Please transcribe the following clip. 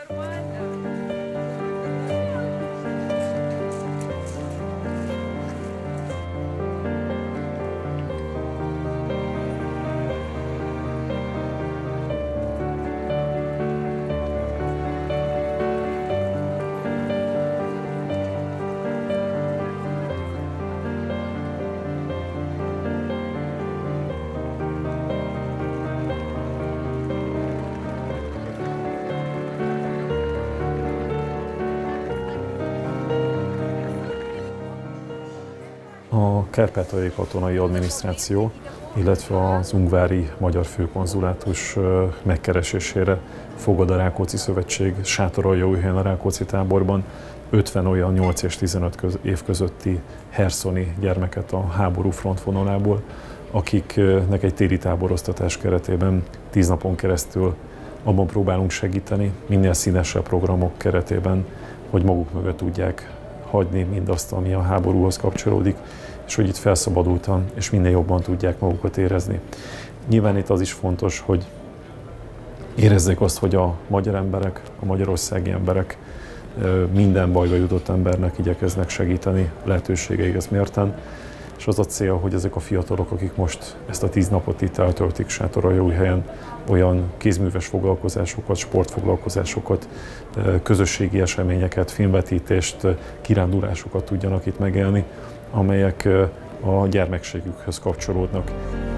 A Kárpátaljai Katonai Adminisztráció, illetve az ungvári magyar főkonzulátus megkeresésére fogad a Rákóczi Szövetség Sátoraljaújhelyen a Rákóczi táborban 50 olyan 8 és 15 év közötti herszoni gyermeket a háború frontvonalából, akiknek egy téli táboroztatás keretében 10 napon keresztül abban próbálunk segíteni, minél színesebb programok keretében, hogy maguk mögött tudják hagyni mindazt, ami a háborúhoz kapcsolódik, és hogy itt felszabadultan és minél jobban tudják magukat érezni. Nyilván itt az is fontos, hogy érezzék azt, hogy a magyar emberek, a magyarországi emberek minden bajba jutott embernek igyekeznek segíteni lehetőségeikhez mérten, és az a cél, hogy ezek a fiatalok, akik most ezt a 10 napot itt eltöltik Sátoraljaújhelyen, olyan kézműves foglalkozásokat, sportfoglalkozásokat, közösségi eseményeket, filmvetítést, kirándulásokat tudjanak itt megélni, amelyek a gyermekségükhöz kapcsolódnak.